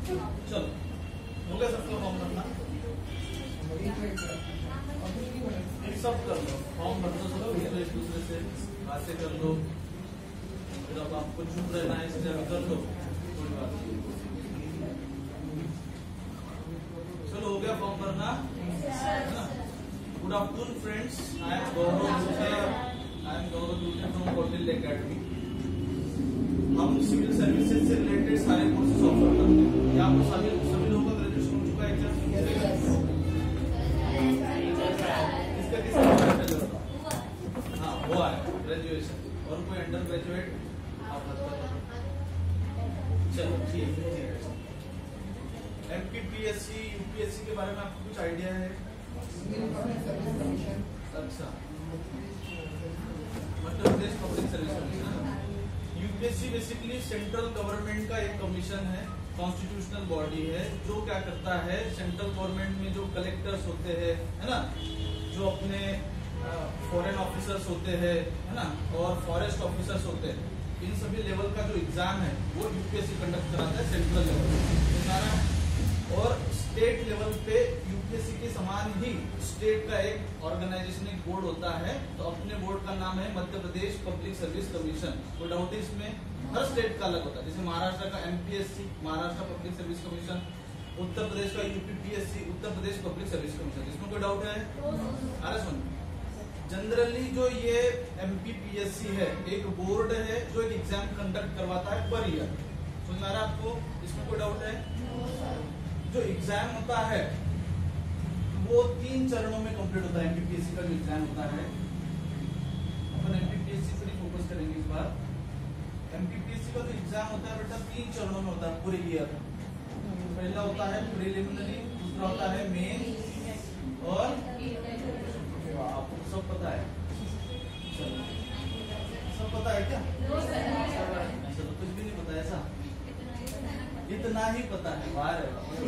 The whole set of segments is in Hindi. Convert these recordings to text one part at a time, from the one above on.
चलो हो गया सबका फॉर्म भरना, सब कर लो, फॉर्म भर दो सब, एक दूसरे से बातें कर लो, फिर अब आपको चुप रहना है इसलिए अभी कर लो, कोई बात नहीं। चलो हो गया फॉर्म भरना, है ना। Good afternoon friends, I am Gaurav from Kautilya academy. हम सिविल सर्विसेज से रिलेटेड सारे कोर्सेज ऑफर करते हैं। क्या आपको सभी लोगों का ग्रेजुएशन हो चुका है क्या? किसका हाँ हुआ है ग्रेजुएशन, और कोई अंडर ग्रेजुएट आप चलो ठीक है। एमपीपीएससी यूपीएससी के बारे में आपको कुछ आइडिया है? अच्छा, Madhya Pradesh public service commission. UPSC basically central government का एक कमीशन है, कॉन्स्टिट्यूशनल बॉडी है, जो क्या करता है सेंट्रल गवर्नमेंट में जो कलेक्टर्स होते हैं, है ना, जो अपने फॉरेन ऑफिसर्स होते हैं, है ना, और फॉरेस्ट ऑफिसर्स होते हैं, इन सभी लेवल का जो एग्जाम है वो यूपीएससी कंडक्ट कराता है सेंट्रल लेवल पे। और स्टेट लेवल पे यूपीएससी के समान ही स्टेट का एक ऑर्गेनाइजेशन, एक बोर्ड होता है, तो अपने बोर्ड का नाम है Madhya Pradesh public service commission. वो डाउट है इसमें, हर स्टेट का अलग होता है। जैसे महाराष्ट्र का MPSC, Maharashtra public service commission, Uttar Pradesh का UPPSC, Uttar Pradesh public service commission. इसमें कोई डाउट है? अरे सुन, जनरली जो ये एमपीपीएससी है एक बोर्ड है जो एक एग्जाम कंडक्ट करवाता है पर ईयर। समझ में आ रहा है आपको? इसमें कोई डाउट है? जो एग्जाम होता है वो 3 चरणों में कंप्लीट होता है। एमपीपीएससी का जो एग्जाम होता है, अपन एमपीपीएससी पर ही फोकस करेंगे इस बार। एमपीपीएससी का जो एग्जाम होता है बेटा 3 चरणों में होता है पूरे ईयर। पहला होता है प्रिलिमिनरी, दूसरा होता है मेन, और आपको सब पता है? चलो सब पता है क्या? चलो कुछ भी नहीं पता है ऐसा? इतना ही पता है। बाहर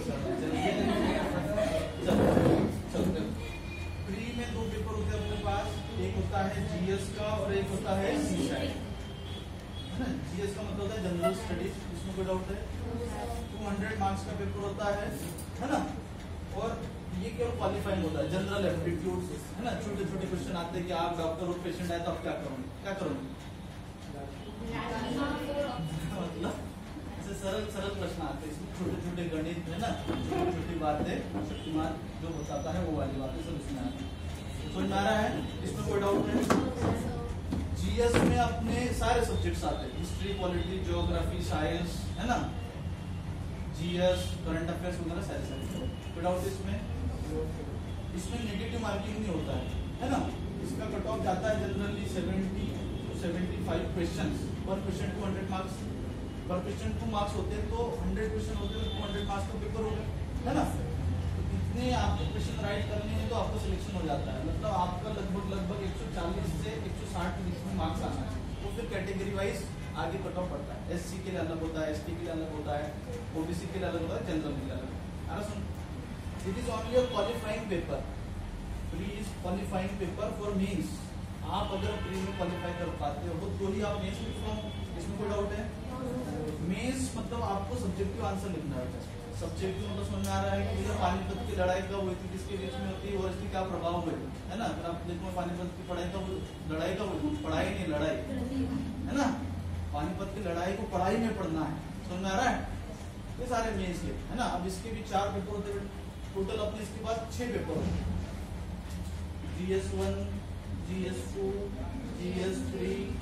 चलो प्री में 2 पेपर होते हैं अपने पास, एक होता है जीएस का और एक होता है सीशाइट, है ना। जीएस का मतलब होता है जनरल स्टडीज, इसमें कोई डाउट है? 200 मार्क्स का पेपर होता है ना। और ये केवल क्वालिफाइंग होता है, जनरल एप्टीट्यूड, है ना। छोटे छोटे क्वेश्चन आते हैं कि आप डॉक्टर हो, पेशेंट आए तो आप क्या करोगे, क्या करोगे, मतलब सरल सरल प्रश्न आते हैं इसमें, छोटे छोटे गणित, है ना, छोटी छोटी बातें, शक्तिमान जो बताता है वो वाली बातें सब इसमें आती है। समझ में आ रहा है? इसमें कोई डाउट है? जीएस में अपने सारे सब्जेक्ट्स आते हैं, हिस्ट्री, पॉलिटी, ज्योग्राफी, साइंस, है ना, जीएस, करंट अफेयर्स वगैरह सारे। कोई डाउट इसमें? इसमें नेगेटिव मार्किंग नहीं होता है ना। इसका कट ऑफ जाता है जनरली 70 to 75 क्वेश्चन, पर क्वेश्चन 200 मार्क्स, पर क्वेश्चन 2 मार्क्स होते हैं तो 100 क्वेश्चन होते हैं, 200 मार्क्स का पेपर हो गया, है ना। तो इतने आपको क्वेश्चन राइट करने हैं तो आपको सिलेक्शन हो जाता है। मतलब आपका लगभग 140 से 160 के बीच में मार्क्स आना है। तो फिर कैटेगरी वाइज आगे कट ऑफ पड़ता है। एससी के लिए अलग होता है, एसटी के लिए अलग होता है, ओबीसी के लिए अलग होता है, जनरल के लिए अलग। It is only a qualifying paper. Pre is qualifying paper for means. आप अगर प्री में क्वालिफाई कर पाते हो तो ही आप मेंस में फॉर्म। इसमें कोई डाउट है? मेंस मतलब आपको सब्जेक्टिव आंसर लिखना है। सब्जेक्टिव मतलब समझ में आ रहा है कि भैया पानीपत की लड़ाई कब हुई थी, किसके बीच में होती है और इसके क्या प्रभाव हुए, है ना। अगर आप देखो पानीपत की पढ़ाई कब, लड़ाई कब हुई, पढ़ाई नहीं लड़ाई, है ना। पानीपत की लड़ाई को पढ़ाई में पढ़ना है। समझ में आ रहा है? ये सारे मेंस के, है ना। अब इसके भी 4 पेपर होते हैं टोटल, अपने इसके बाद 6 पेपर होते हैं। GS1, GS2, GS3,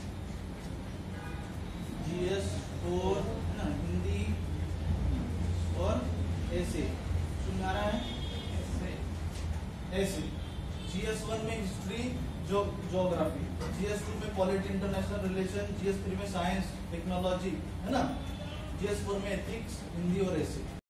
GS4, है ना, हिंदी और ऐसे। सुन आ रहा है? ऐसे GS1 में हिस्ट्री, ज्योग्राफी, GS2 में पॉलिटी, इंटरनेशनल रिलेशन, GS3 में साइंस, टेक्नोलॉजी, है ना, GS4 में एथिक्स, हिंदी और ऐसे।